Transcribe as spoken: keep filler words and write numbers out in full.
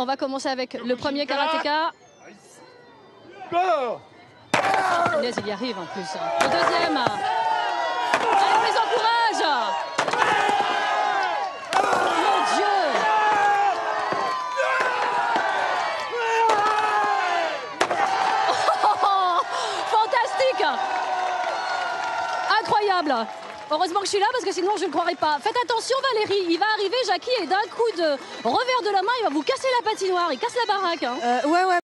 on va commencer avec le premier karatéka. Go! Inès, il y arrive en plus. Le deuxième. Allez, on les encourage. Mon Dieu. Oh, fantastique. Incroyable. Heureusement que je suis là parce que sinon je ne croirais pas. Faites attention Valérie, il va arriver Jackie et d'un coup de revers de la main, il va vous casser la patinoire, il casse la baraque. Hein. Euh, ouais, ouais.